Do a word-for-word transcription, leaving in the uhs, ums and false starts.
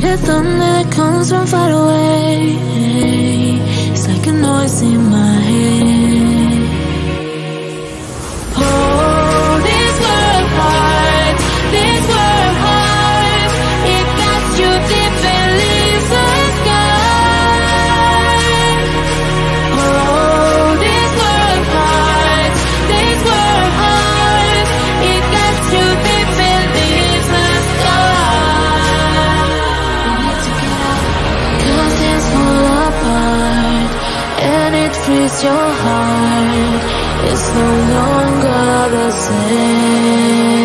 the thunder that comes from far away. It's like a noise in my head. Oh, this world heart, this world heart, it got you deep and leaves the sky. Oh, this world heart, this world heart, it got you deep and leaves the sky. We need to get out, 'cause it's fall apart, and it frees your heart. It's no longer the same.